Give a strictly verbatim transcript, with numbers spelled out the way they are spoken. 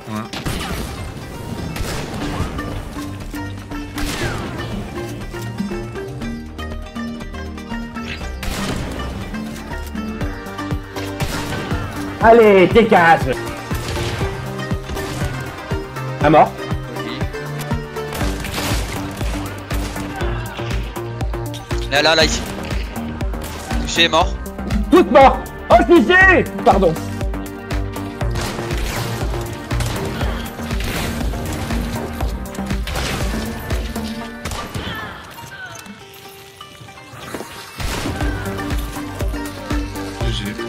Ouais. Allez, dégage. À mort. Oui. Là, là, là, ici. Touché, est mort. Toutes morts. Oh, Figé. Pardon. G G.